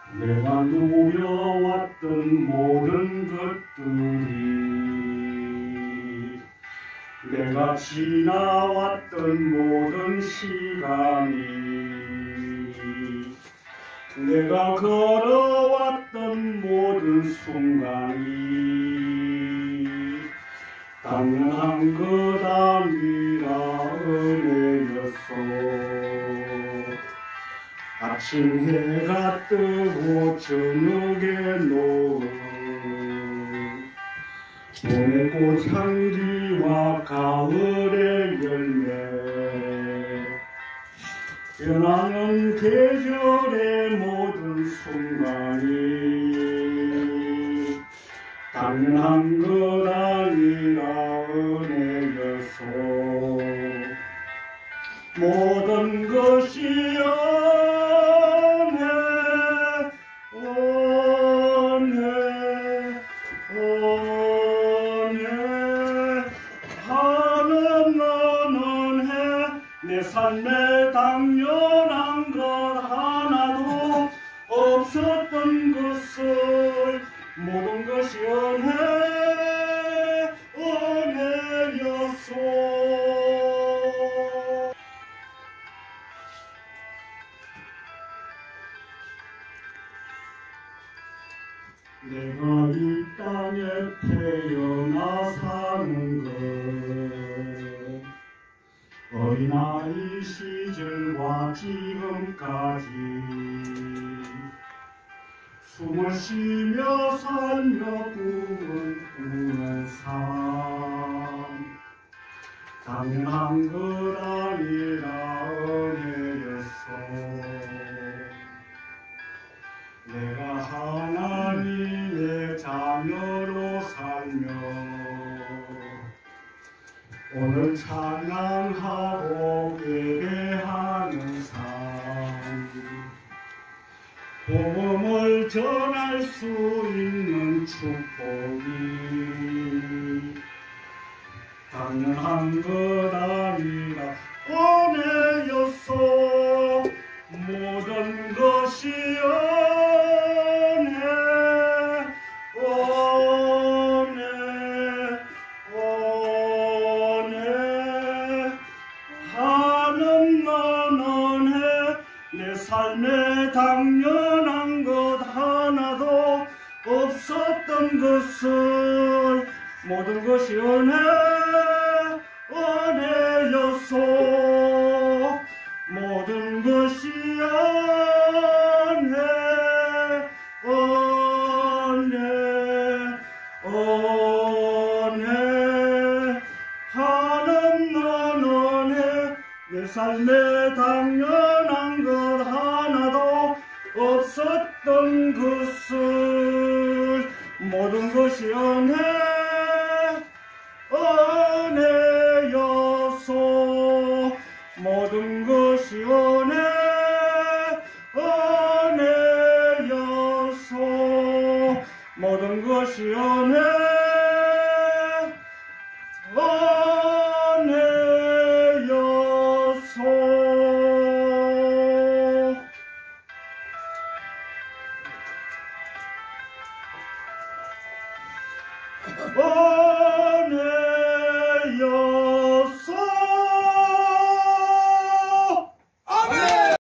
내가 누려왔던 모든 것들이, 내가 지나왔던 모든 시간이, 내가 걸어왔던 모든 순간이 당연한 것 아니라 은혜였소. 아침 해가 뜨고 저녁에 노을, 봄의 꽃향기와 가을의 열매, 변하는 계절의 모든 순간이 당연한 것 아니라 은혜였소. 모든 것이 은혜, 은혜, 은혜. 하는 은혜, 내 삶에 당연한 것 하나도 없었던 것을, 모든 것이 은혜, 은혜였소. 내가 이 땅에 태어나 사는 것, 어린아이 시절과 지금까지 숨을 쉬며 살며 꿈을 꾸는 삶, 당연한 것 아니라 은혜였소. 내가 하나님의 자녀로 살며 오늘 찬양하고 예배하는 삶, 복음을 전할 수 있는 축복이 당연한 것 아니라 은혜였소. 모든 것이 은혜, 은혜, 은혜. 하는 은혜, 내 삶에 당연한 것 하나도 없었던 것을, 모든 것이 은혜, 은혜였소. 모든 것이 은혜, 은혜, 은혜. 하는 은혜, 내 삶에 당연한 것 하나도 없었던 것을, 모든 것이 은혜, 은혜였소. 모든 것이 은혜, 은혜였소. 모든 것이 은혜,